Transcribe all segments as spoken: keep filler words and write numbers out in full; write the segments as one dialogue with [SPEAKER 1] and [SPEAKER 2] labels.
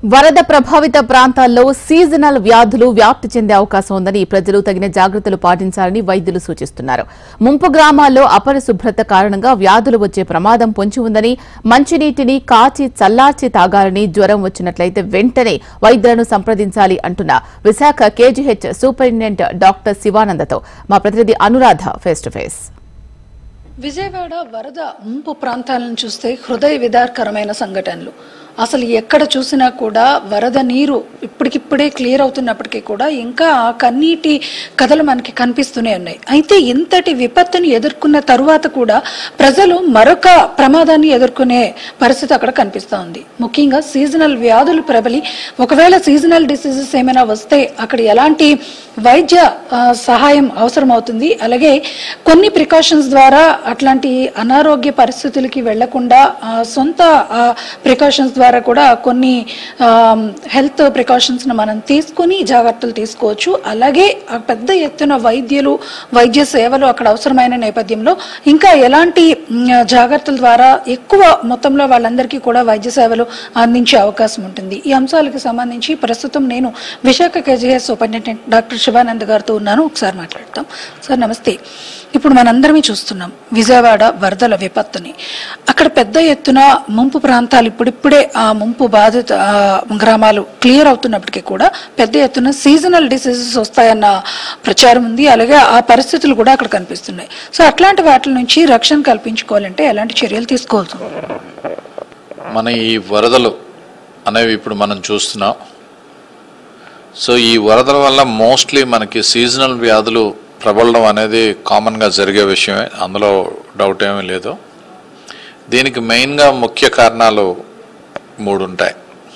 [SPEAKER 1] వరద ప్రభావిత ప్రాంతాల్లో సీజనల్ వ్యాధులు వ్యాప్తి చెందే అవకాశం ఉందని ప్రజలు తగిన జాగ్రత్తలు పాటించాలని వైద్యులు సూచిస్తున్నారు. ముంపు గ్రామాల్లో అపరిశుభ్రత కారణంగా వ్యాధులు వచ్చే ప్రమాదం పొంచి ఉందని, మంచినీటిని కాచి చల్లార్చి తాగాలని, జ్వరం వచ్చినట్లయితే వెంటనే వైద్యులను సంప్రదించాలి అంటున్న విశాఖ కేజీహెచ్ సూపరింటెండెంట్ డాక్టర్ శివానందతో మా ప్రతినిధి Anuradha face to face.
[SPEAKER 2] Vijayawada వరద ముంపు ప్రాంతాలను చూస్తే హృదయ విదారకరమైన సంఘటనలు. అసలు ఎక్కడ చూసినా కూడా వరద నీరు ఇప్పటికిప్పుడే క్లియర్ అవుతున్నప్పటికీ కూడా ఇంకా ఆ కన్నీటి కథలు మనకి కనిపిస్తూనే ఉన్నాయి. అయితే ఇంతటి విపత్తుని ఎదుర్కొన్న తరువాత కూడా ప్రజలు మరొక ప్రమాదాన్ని ఎదుర్కొనే పరిస్థితి అక్కడ కనిపిస్తూ ఉంది. ముఖ్యంగా సీజనల్ వ్యాధులు ప్రబలి ఒకవేళ సీజనల్ డిసీజెస్ ఏమైనా వస్తే అక్కడ ఎలాంటి వైద్య సహాయం అవసరం అవుతుంది, అలాగే కొన్ని ప్రికాషన్స్ ద్వారా అట్లాంటి అనారోగ్య పరిస్థితులకి వెళ్లకుండా సొంత ప్రికాషన్స్ ద్వారా కూడా కొన్ని హెల్త్ ప్రికాషన్స్ ను మనం తీసుకుని జాగ్రత్తలు తీసుకోవచ్చు. అలాగే పెద్ద ఎత్తున వైద్యులు వైద్య సేవలు అక్కడ అవసరమైన నేపథ్యంలో ఇంకా ఎలాంటి జాగ్రత్తల ద్వారా ఎక్కువ మొత్తంలో వాళ్ళందరికీ కూడా వైద్య సేవలు అందించే అవకాశం ఉంటుంది. ఈ అంశాలకు సంబంధించి ప్రస్తుతం నేను Visakha KGH superintendent doctor Shivanand గారితో ఉన్నాను. ఒకసారి మాట్లాడతాం. సార్ నమస్తే. ఇప్పుడు మనందరమే చూస్తున్నాం విజయవాడ వరదల విపత్తుని. అక్కడ పెద్ద ఎత్తున ముంపు ప్రాంతాలు ఇప్పుడిప్పుడే ఆ ముంపు బాధిత గ్రామాలు క్లియర్ అవుతున్నప్పటికీ కూడా పెద్ద ఎత్తున సీజనల్ డిసీజెస్ వస్తాయన్న ప్రచారం ఉంది. అలాగే ఆ పరిస్థితులు కూడా అక్కడ కనిపిస్తున్నాయి. సో అట్లాంటి వాటి నుంచి రక్షణ కల్పించుకోవాలంటే ఎలాంటి చర్యలు తీసుకోవచ్చు?
[SPEAKER 3] మన ఈ వరదలు అనేవి ఇప్పుడు మనం చూస్తున్నాం. సో ఈ వరదల వల్ల మోస్ట్లీ మనకి సీజనల్ వ్యాధులు ప్రబలడం అనేది కామన్గా జరిగే విషయమే, అందులో డౌట్ ఏమీ లేదు. దీనికి మెయిన్గా ముఖ్య కారణాలు మూడు ఉంటాయి.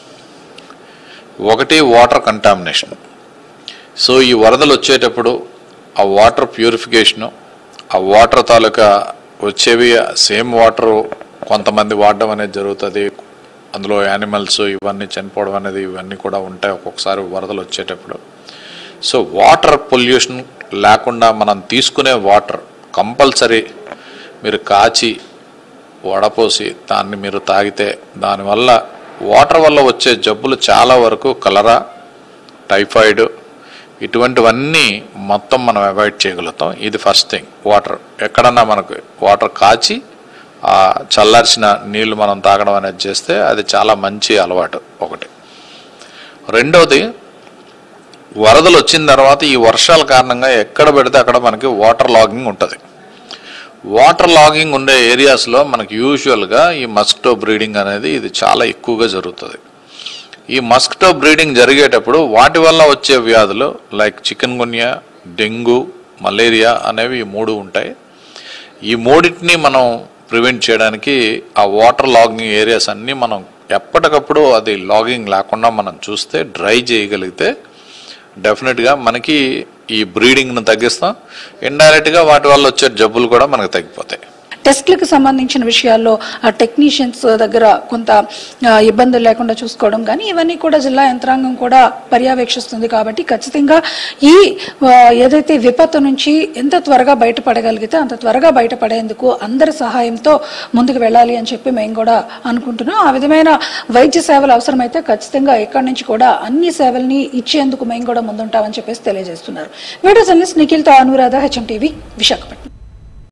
[SPEAKER 3] ఒకటి వాటర్ కంటామినేషన్. సో ఈ వరదలు వచ్చేటప్పుడు ఆ వాటర్ ప్యూరిఫికేషను, ఆ వాటర్ తాలూకా వచ్చేవి సేమ్ వాటర్ కొంతమంది వాడడం అనేది జరుగుతుంది. అందులో యానిమల్స్ ఇవన్నీ చనిపోవడం అనేది ఇవన్నీ కూడా ఉంటాయి ఒక్కొక్కసారి వరదలు వచ్చేటప్పుడు. సో వాటర్ పొల్యూషన్ లేకుండా మనం తీసుకునే వాటర్ కంపల్సరీ మీరు కాచి వడపోసి దాన్ని మీరు తాగితే దానివల్ల వాటర్ వల్ల వచ్చే జబ్బులు చాలా వరకు కలరా, టైఫాయిడ్ ఇటువంటివన్నీ మొత్తం మనం అవాయిడ్ చేయగలుగుతాం. ఇది ఫస్ట్ థింగ్. వాటర్ ఎక్కడన్నా మనకు వాటర్ కాచి ఆ చల్లార్చిన నీళ్లు మనం తాగడం అనేది చేస్తే అది చాలా మంచి అలవాటు ఒకటి. రెండవది, వరదలు వచ్చిన తర్వాత ఈ వర్షాల కారణంగా ఎక్కడ పెడితే అక్కడ మనకి వాటర్ లాగింగ్ ఉంటుంది. వాటర్ లాగింగ్ ఉండే ఏరియాస్లో మనకి యూజువల్గా ఈ మస్కిటో బ్రీడింగ్ అనేది ఇది చాలా ఎక్కువగా జరుగుతుంది. ఈ మస్కిటో బ్రీడింగ్ జరిగేటప్పుడు వాటి వల్ల వచ్చే వ్యాధులు like chikungunya, dengue, malaria అనేవి ఈ మూడు ఉంటాయి. ఈ మూడింటిని మనం ప్రివెంట్ చేయడానికి ఆ వాటర్ లాగింగ్ ఏరియాస్ అన్నీ మనం ఎప్పటికప్పుడు అది లాగింగ్ లేకుండా మనం చూస్తే డ్రై చేయగలిగితే డెఫినెట్గా మనకి ఈ బ్రీడింగ్ను తగ్గిస్తాం. ఇండైరెక్ట్గా వాటి వల్ల వచ్చే జబ్బులు కూడా మనకు తగ్గిపోతాయి.
[SPEAKER 2] టెస్ట్లకు సంబంధించిన విషయాల్లో ఆ టెక్నీషియన్స్ దగ్గర కొంత ఇబ్బందులు లేకుండా చూసుకోవడం కానీ ఇవన్నీ కూడా జిల్లా యంత్రాంగం కూడా పర్యవేక్షిస్తుంది. కాబట్టి ఖచ్చితంగా ఈ ఏదైతే విపత్తు నుంచి ఎంత త్వరగా బయటపడగలిగితే అంత త్వరగా బయటపడేందుకు అందరి సహాయంతో ముందుకు వెళ్ళాలి అని చెప్పి మేము కూడా అనుకుంటున్నాం. ఆ విధమైన వైద్య సేవలు అవసరమైతే ఖచ్చితంగా ఎక్కడి నుంచి కూడా అన్ని సేవల్ని ఇచ్చేందుకు మేము కూడా ముందుంటామని చెప్పేసి తెలియజేస్తున్నారు. వీడియో జర్నలిస్ట్ నిఖిల్తో అనురాధ, హెచ్ఎం టీవీ, విశాఖపట్నం.